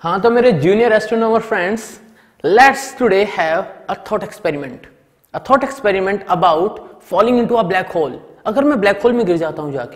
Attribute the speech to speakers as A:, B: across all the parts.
A: हाँ तो मेरे junior astronomer friends, let's today have a thought experiment about falling into a black hole. अगर मैं ब्लैक होल में गिर जाता हूं जाके,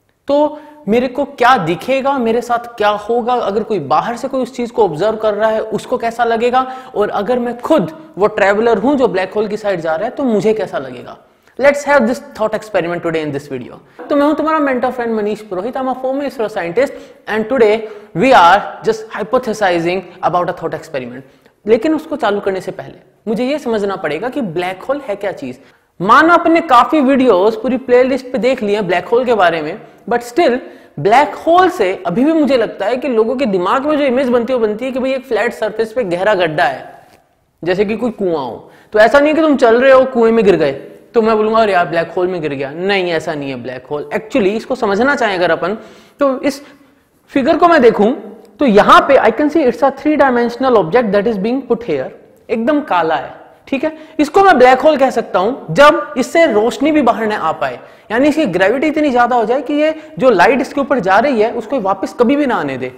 A: तो मेरे को क्या दिखेगा, मेरे साथ क्या होगा, अगर कोई बाहर से कोई उस चीज को ऑब्जर्व कर रहा है उसको कैसा लगेगा, और अगर मैं खुद वो ट्रेवलर हूं जो ब्लैक होल की साइड जा रहा है तो मुझे कैसा लगेगा। Let's have this thought experiment today in this video. तो मैं हूं तुम्हारा mentor friend Manish Purohit. I'm a former ISRO scientist and today we are just hypothesizing about a thought experiment. लेकिन उसको चालू करने से पहले मुझे ये समझना पड़ेगा कि ब्लैक होल है क्या चीज। मानो अपने काफी वीडियोस पूरी प्लेलिस्ट पे देख लिए ब्लैक होल के बारे में, बट स्टिल ब्लैक होल से अभी भी मुझे लगता है कि लोगों के दिमाग में जो इमेज बनती है कि भाई एक फ्लैट सरफेस पे गहरा गड्ढा है, जैसे कि कोई कुआं हो। तो ऐसा नहीं कि तुम चल रहे हो कुएं में गिर गए तो मैं बोलूंगा अरे यार ब्लैक होल में गिर गया। नहीं, ऐसा नहीं है ब्लैक होल। एक्चुअली इसको समझना चाहें अगर अपन, तो इस फिगर को मैं देखूं तो यहां पे I can see it's a 3 dimensional object that is being put here. एकदम काला है, ठीक है। इसको मैं ब्लैक होल कह सकता हूं जब इससे रोशनी भी बाहर न आ पाए, यानी इसकी ग्रेविटी इतनी ज्यादा हो जाए कि ये जो लाइट इसके ऊपर जा रही है उसको वापस कभी भी ना आने दे।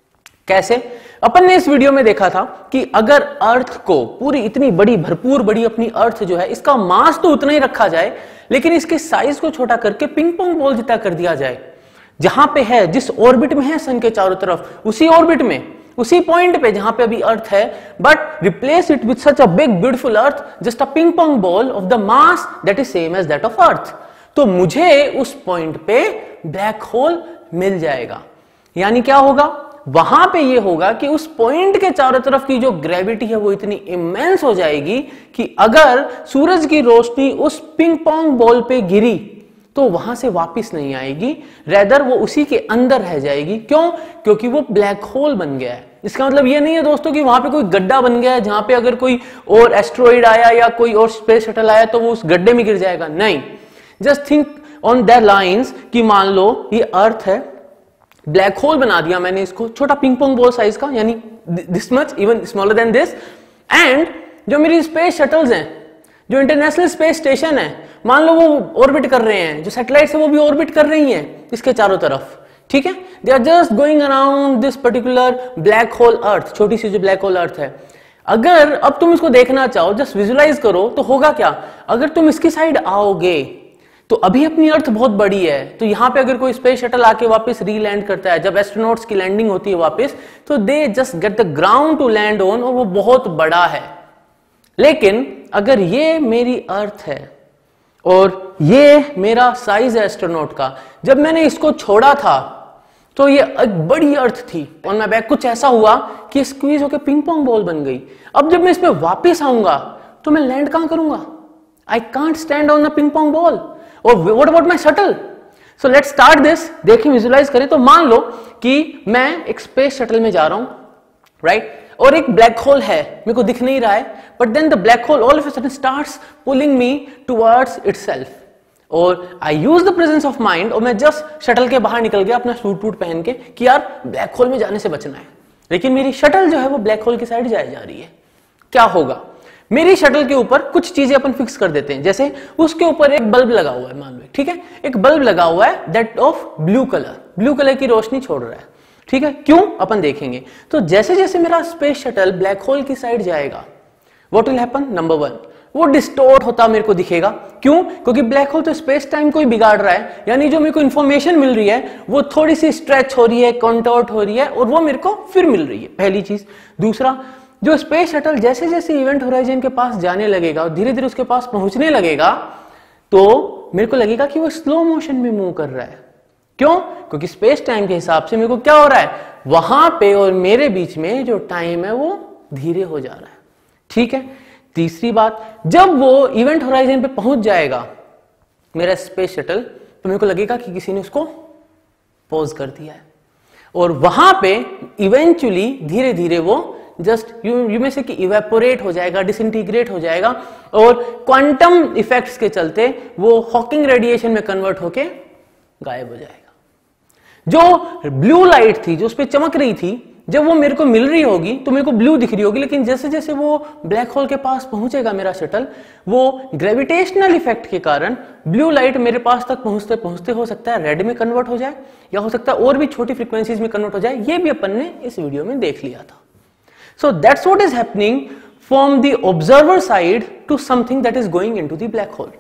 A: कैसे? अपन ने इस वीडियो में देखा था कि अगर अर्थ को पूरी इतनी बड़ी भरपूर बड़ी अपनी अर्थ जो है, इसका मास तो उतना ही रखा जाए लेकिन इसके साइज को छोटा करके पिंग पोंग बॉल जितना कर दिया जाए, जहां पे है, जिस ऑर्बिट में है सन के चारों तरफ, उसी ऑर्बिट में, उसी पॉइंट पे जहां पे अभी अर्थ है, but replace it with such a big beautiful earth, just a ping pong ball of the mass that is same as that of earth, तो मुझे उस पॉइंट पे ब्लैक होल मिल जाएगा। यानी क्या होगा वहां पे ये होगा कि उस पॉइंट के चारों तरफ की जो ग्रेविटी है वो इतनी इमेंस हो जाएगी कि अगर सूरज की रोशनी उस पिंग पोंग बॉल पे गिरी तो वहां से वापस नहीं आएगी, रेदर वो उसी के अंदर रह जाएगी। क्यों? क्योंकि वो ब्लैक होल बन गया है। इसका मतलब ये नहीं है दोस्तों कि वहां पे कोई गड्ढा बन गया है जहां पे अगर कोई और एस्ट्रॉइड आया या कोई और स्पेस शटल आया तो वो उस गड्ढे में गिर जाएगा। नहीं, just think on that lines कि मान लो ये अर्थ है, ब्लैक होल बना दिया मैंने इसको, छोटा पिंग पोंग बॉल साइज का, यानी this much, even smaller than this, and जो मेरी स्पेस शटल्स हैं, जो इंटरनेशनल स्पेस स्टेशन है, मान लो वो ऑर्बिट कर रहे हैं, जो सैटेलाइट्स है वो भी ऑर्बिट कर रही हैं इसके चारों तरफ, ठीक है। They are just going around this particular black hole earth, छोटी सी जो ब्लैक होल अर्थ है। अगर अब तुम इसको देखना चाहो, जस्ट विजुलाइज करो, तो होगा क्या, अगर तुम इसकी साइड आओगे तो अभी अपनी अर्थ बहुत बड़ी है, तो यहां पे अगर कोई स्पेस शटल आके वापस रीलैंड करता है, जब एस्ट्रोनॉट्स की लैंडिंग होती है वापस, तो they just get the ground to land on, और वो बहुत बड़ा है। लेकिन अगर ये मेरी अर्थ है और ये मेरा साइज है एस्ट्रोनॉट का, जब मैंने इसको छोड़ा था तो ये एक बड़ी अर्थ थी और मैं बैक कुछ ऐसा हुआ कि स्क्वीज होकर पिंग पोंग बॉल बन गई। अब जब मैं इसमें वापस आऊंगा तो मैं लैंड कहां करूंगा? I can't stand on the ping pong ball. और what about my shuttle? So let's start this. देखिए, विजुलाइज करें तो मान लो कि मैं एक स्पेस शटल में जा रहा हूं, राइट, और एक ब्लैक होल है, मेरे को दिख नहीं रहा है, but then the black hole all of a sudden starts pulling me towards itself, और I use the presence of mind, और मैं जस्ट शटल के बाहर निकल गया अपना सूट वूट पहन के कि यार ब्लैक होल में जाने से बचना है, लेकिन मेरी शटल जो है वो ब्लैक होल की साइड जाए जा रही है। क्या होगा? मेरी शटल के ऊपर कुछ चीजें अपन फिक्स कर देते हैं, जैसे उसके ऊपर एक बल्ब लगा हुआ है, मान लो, ठीक है, एक बल्ब लगा हुआ है दैट ऑफ ब्लू कलर की रोशनी छोड़ रहा है, ठीक है। क्यों? अपन देखेंगे। तो जैसे जैसे मेरा स्पेस शटल ब्लैक होल की साइड जाएगा, व्हाट विल हैपन? नंबर 1, वो डिस्टोर्ट होता मेरे को दिखेगा। क्यों? क्योंकि ब्लैक होल तो स्पेस टाइम को ही बिगाड़ रहा है, यानी जो मेरे को इंफॉर्मेशन मिल रही है वो थोड़ी सी स्ट्रेच हो रही है, कॉन्टोर्ट हो रही है, और वो मेरे को फिर मिल रही है, पहली चीज। दूसरा, जो स्पेस शटल जैसे जैसे इवेंट होराइजन के पास जाने लगेगा और धीरे धीरे उसके पास पहुंचने लगेगा, तो मेरे को लगेगा कि वो स्लो मोशन में मूव कर रहा है। क्यों? क्योंकि स्पेस टाइम के हिसाब से मेरे को क्या हो रहा है, वहां पे और मेरे बीच में जो टाइम है वो धीरे हो जा रहा है, ठीक है। तीसरी बात, जब वो इवेंट होराइजन पे पहुंच जाएगा मेरा स्पेस शटल, तो मेरे को लगेगा कि किसी ने उसको पॉज कर दिया है, और वहां पे इवेंचुअली धीरे धीरे वो जस्ट यू में से कि इवेपोरेट हो जाएगा, डिसइंटीग्रेट हो जाएगा, और क्वांटम इफेक्ट्स के चलते वो हॉकिंग रेडिएशन में कन्वर्ट होके गायब हो जाएगा। जो ब्लू लाइट थी जो उस पर चमक रही थी, जब वो मेरे को मिल रही होगी तो मेरे को ब्लू दिख रही होगी, लेकिन जैसे जैसे वो ब्लैक होल के पास पहुंचेगा मेरा शटल, वो ग्रेविटेशनल इफेक्ट के कारण ब्लू लाइट मेरे पास तक पहुंचते पहुंचते हो सकता है रेड में कन्वर्ट हो जाए, या हो सकता है और भी छोटी फ्रीक्वेंसीज में कन्वर्ट हो जाए। ये भी अपन ने इस वीडियो में देख लिया था। So that's what is happening from the observer side to something that is going into the black hole.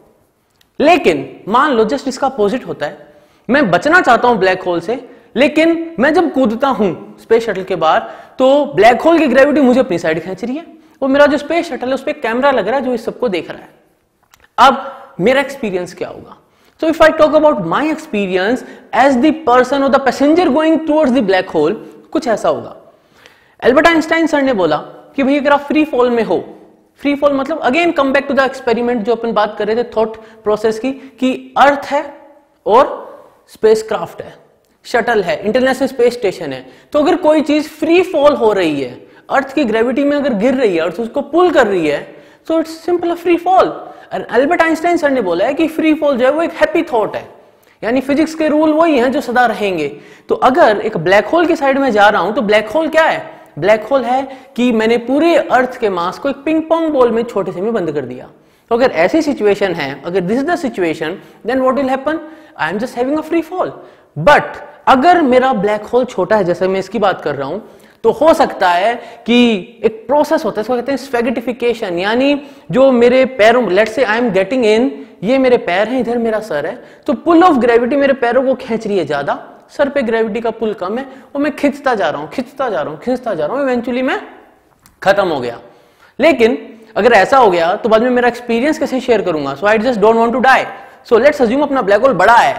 A: लेकिन मान लो जस्ट इसका अपोजिट होता है, मैं बचना चाहता हूं ब्लैक होल से, लेकिन मैं जब कूदता हूं स्पेस शटल के बाहर तो ब्लैक होल की ग्रेविटी मुझे अपनी साइड खींच रही है, और मेरा जो स्पेस शटल है उस पर कैमरा लग रहा है जो इस सबको देख रहा है। अब मेरा एक्सपीरियंस क्या होगा? So if I talk about my experience as the person or the passenger going towards the black hole, कुछ ऐसा होगा। एल्बर्ट आइंस्टाइन सर ने बोला कि भाई अगर आप फ्री फॉल में हो, फ्री फॉल मतलब again come back to the experiment जो अपन बात कर रहे थे थॉट प्रोसेस की, कि अर्थ है और स्पेसक्राफ्ट है, शटल है, इंटरनेशनल स्पेस स्टेशन है, तो अगर कोई चीज फ्री फॉल हो रही है, अर्थ की ग्रेविटी में अगर गिर रही है, अर्थ उसको पुल कर रही है, तो it's simple a free fall. Albert Einstein sir ने बोला है कि फ्री फॉल जो है वो एक हैप्पी थॉट है, यानी फिजिक्स के रूल वही हैं जो सदा रहेंगे। तो अगर एक ब्लैक होल की साइड में जा रहा हूं तो ब्लैक होल क्या है? ब्लैक होल है कि मैंने पूरे अर्थ के मास को एक पिंग पोंग बॉल में छोटे से में बंद कर दिया। तो अगर ऐसी सिचुएशन है, अगर this is the situation, then what will happen? I am just having a free fall. But अगर मेरा ब्लैक होल छोटा है, जैसे मैं इसकी बात कर रहा हूं, तो हो सकता है कि एक प्रोसेस होता है, इसको कहते हैं स्फैगिटिफिकेशन, यानी जो मेरे पैरों, let's say I am getting in, ये मेरे पैर हैं, इधर मेरा सर है, तो पुल ऑफ ग्रेविटी मेरे पैरों को खींच रही है ज्यादा, सर पे ग्रेविटी का पुल कम है, और मैं खिंचता जा रहा हूं, खिंचता जा रहा हूं, खिंचता जा रहा हूं, इवेंचुअली मैं खत्म हो गया। लेकिन अगर ऐसा हो गया तो बाद में मेरा एक्सपीरियंस कैसे शेयर करूंगा? So I just don't want to die. So let's assume अपना ब्लैक होल बड़ा है,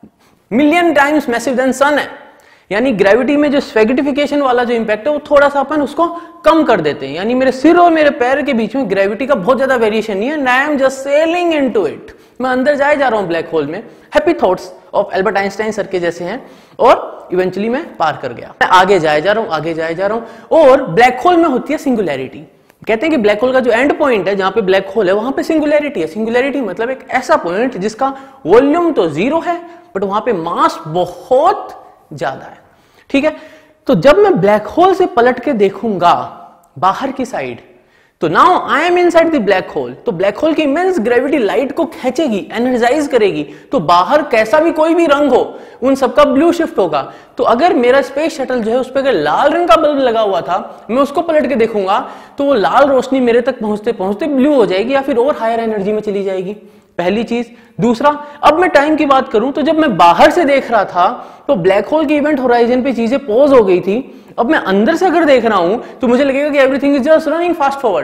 A: million times massive than sun है, यानी ग्रेविटी में जो स्फैगिटिफिकेशन वाला जो इंपैक्ट है वो थोड़ा सा अपन उसको कम कर देते हैं, यानी मेरे सिर और मेरे पैर के बीच में ग्रेविटी का बहुत ज्यादा वेरिएशन नहीं है, I am just sailing into it, मैं अंदर जाए जा रहा हूं ब्लैक होल में। Happy thoughts of Albert Einstein sir के जैसे हैं, और इवेंचुअली मैं पार कर गया, मैं आगे जाए जा रहा हूं, आगे जाए जा रहा हूं। और ब्लैक होल में होती है सिंगुलैरिटी। कहते हैं कि ब्लैक होल का जो एंड पॉइंट है, जहां पे ब्लैक होल है, वहां पे सिंगुलैरिटी है। सिंगुलैरिटी मतलब एक ऐसा पॉइंट जिसका वॉल्यूम तो जीरो है बट वहां पे मास बहुत ज्यादा है। ठीक है, तो जब मैं ब्लैक होल से पलट के देखूंगा बाहर की साइड, तो now I am inside the black hole, तो ब्लैक होल की इमेंस ग्रेविटी लाइट को खींचेगी, एनर्जाइज करेगी, तो बाहर कैसा भी कोई भी रंग हो उन सबका ब्लू शिफ्ट होगा। तो अगर मेरा स्पेस शटल जो है उस पर अगर लाल रंग का बल्ब लगा हुआ था, मैं उसको पलट के देखूंगा तो वो लाल रोशनी मेरे तक पहुंचते पहुंचते ब्लू हो जाएगी या फिर और हायर एनर्जी में चली जाएगी। पहली चीज। दूसरा, अब मैं टाइम की बात करूं तो जब मैं बाहर से देख रहा था तो ब्लैक होल की इवेंट होराइजन पे चीजें पॉज हो गई थी। अब मैं अंदर से अगर देख रहा हूं तो मुझे लगेगा कि everything is just running fast forward,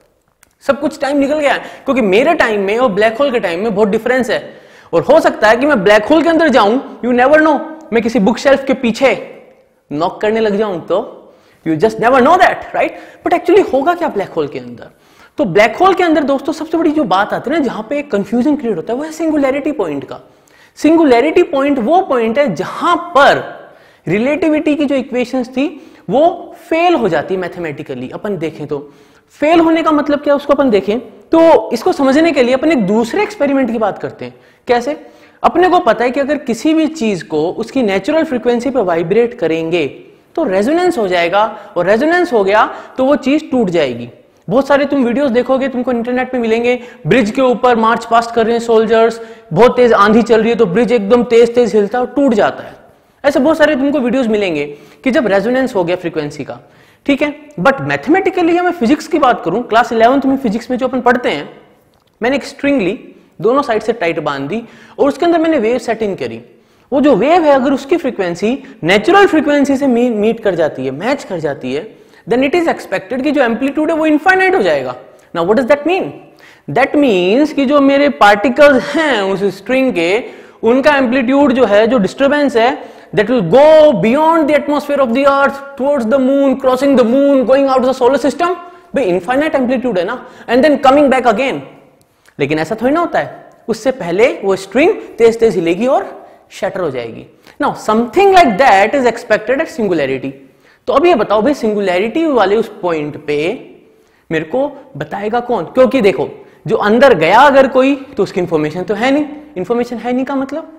A: सब कुछ टाइम निकल गया है, क्योंकि मेरे टाइम में और ब्लैक होल के टाइम में बहुत डिफरेंस है। और हो सकता है कि मैं ब्लैक होल के अंदर जाऊं, यू नेवर नो, मैं किसी बुक शेल्फ के पीछे नॉक करने लग जाऊं, तो you just never know that, right. But actually होगा क्या ब्लैक होल के अंदर? तो ब्लैक होल के अंदर दोस्तों सबसे बड़ी जो बात आती है ना, जहां पे कंफ्यूजन क्रिएट होता है, वो है सिंगुलैरिटी पॉइंट का। सिंगुलैरिटी पॉइंट वो पॉइंट है जहां पर रिलेटिविटी की जो इक्वेशंस थी वो फेल हो जाती है मैथमेटिकली। अपन देखें तो फेल होने का मतलब क्या, उसको अपन देखें तो इसको समझने के लिए अपन एक दूसरे एक्सपेरिमेंट की बात करते हैं। कैसे? अपने को पता है कि अगर किसी भी चीज को उसकी नेचुरल फ्रीक्वेंसी पे वाइब्रेट करेंगे तो रेजोनेंस हो जाएगा, और रेजोनेंस हो गया तो वो चीज टूट जाएगी। बहुत सारे तुम वीडियोस देखोगे, तुमको इंटरनेट पे मिलेंगे, ब्रिज के ऊपर मार्च पास्ट कर रहे हैं सोल्जर्स, बहुत तेज आंधी चल रही है तो ब्रिज एकदम तेज तेज हिलता है और टूट जाता है। ऐसे बहुत सारे तुमको वीडियोस मिलेंगे कि जब रेजोनेंस हो गया फ्रीक्वेंसी का, ठीक है। बट मैथमेटिकली मैं फिजिक्स की बात करूं, क्लास 11th में फिजिक्स में जो अपन पढ़ते हैं, मैंने एक स्ट्रिंग ली, दोनों साइड से टाइट बांध दी और उसके अंदर मैंने वेव सेट इन करी। वो जो वेव है अगर उसकी फ्रीक्वेंसी नेचुरल फ्रीक्वेंसी से मीट कर जाती है, मैच कर जाती है, देन इट इज एक्सपेक्टेड कि जो एम्पलीट्यूड है वो इनफाइनाइट हो जाएगा। Now what does that mean? That means कि जो मेरे पार्टिकल्स हैं उस स्ट्रिंग के, उनका एम्पलीट्यूड जो है, जो डिस्टर्बेंस है, that will go beyond the atmosphere of the earth towards the moon, crossing the moon, going out of the solar system, भाई इनफाइनाइट एम्पलीट्यूड है ना, and then coming back again। लेकिन ऐसा थोड़ी ना होता है, उससे पहले वो स्ट्रिंग तेज तेज हिलेगी और शटर हो जाएगी। Now something like that is expected at singularity. तो अब ये बताओ भाई, सिंगुलैरिटी वाले उस पॉइंट पे मेरे को बताएगा कौन? क्योंकि देखो, जो अंदर गया अगर कोई, तो उसकी इंफॉर्मेशन तो है नहीं। इंफॉर्मेशन है नहीं का मतलब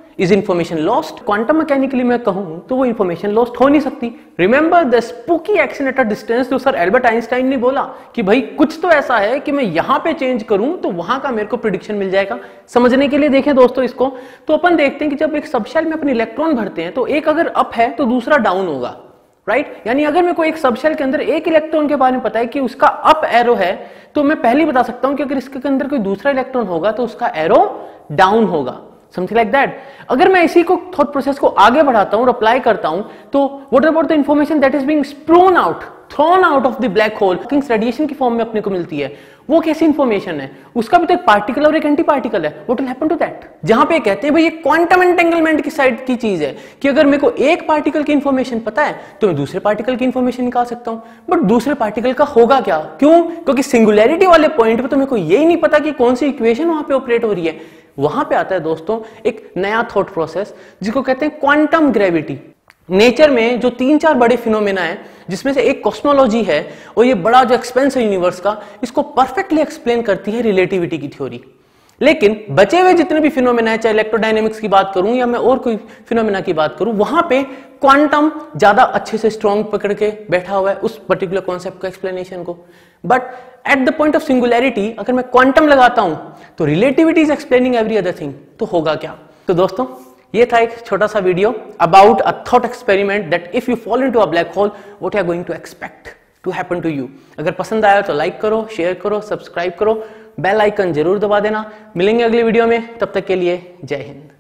A: is information lost? Quantum mechanically मैं कहूं तो वो इंफॉर्मेशन लॉस्ट हो नहीं सकती। Remember the spooky action at a distance, जो सर एल्बर्ट आइंस्टाइन ने बोला कि भाई कुछ तो ऐसा है कि मैं यहां पे चेंज करूं तो वहां का मेरे को प्रिडिक्शन मिल जाएगा। समझने के लिए देखें दोस्तों इसको, तो अपन देखते हैं कि जब एक सबशेल में अपने इलेक्ट्रॉन भरते हैं तो एक अगर अप है तो दूसरा डाउन होगा, राइट? यानी अगर मेरे को एक सबशेल के अंदर एक इलेक्ट्रॉन के बारे में पता है कि उसका अप एरो है, तो मैं पहले बता सकता हूं कि अगर इसके अंदर कोई दूसरा इलेक्ट्रॉन होगा तो उसका एरो डाउन होगा, समथिंग लाइक दैट। अगर मैं इसी को थॉट प्रोसेस को आगे बढ़ाता हूं और अप्लाई करता हूं, तो what about the information that is being thrown out of the black hole, kings radiation की फॉर्म में अपने को मिलती है, वो कैसी इंफॉर्मेशन है? उसका भी तो एक पार्टिकल और एक एंटी पार्टिकल है। What will happen to that? जहां पे कहते हैं भाई ये क्वांटम एंटेंगलमेंट की साइड की चीज है कि अगर मेरे को एक पार्टिकल की इंफॉर्मेशन पता है तो मैं दूसरे पार्टिकल की इंफॉर्मेशन निकाल सकता हूं, बट दूसरे पार्टिकल का होगा क्या? क्यों? क्योंकि सिंगुलैरिटी वाले पॉइंट पे तो मेरे को यही नहीं पता कि कौन सी इक्वेशन वहां पे ऑपरेट हो रही है। वहां पे आता है दोस्तों एक नया थॉट प्रोसेस जिसको कहते हैं क्वांटम ग्रेविटी। नेचर में जो 3-4 बड़े फिनोमेना है, जिसमें से एक कॉस्मोलॉजी है, और ये बड़ा जो एक्सपेंस है यूनिवर्स का, इसको परफेक्टली एक्सप्लेन करती है रिलेटिविटी की थ्योरी। लेकिन बचे हुए जितने भी फिनोमेना है, चाहे इलेक्ट्रोडायनेमिक्स की बात करूं या मैं और कोई फिनोमेना की बात करूं, वहां पे क्वांटम ज्यादा अच्छे से स्ट्रॉन्ग पकड़ के बैठा हुआ है उस पर्टिकुलर कॉन्सेप्ट का एक्सप्लेनेशन को। But at the point of singularity अगर मैं क्वांटम लगाता हूं तो relativity is explaining every other thing, तो होगा क्या? तो दोस्तों ये था एक छोटा सा video about a thought experiment that if you fall into a black hole what you are going to expect to happen to you. अगर पसंद आया तो लाइक करो, शेयर करो, सब्सक्राइब करो, बेल आइकन जरूर दबा देना। मिलेंगे अगले वीडियो में, तब तक के लिए जय हिंद।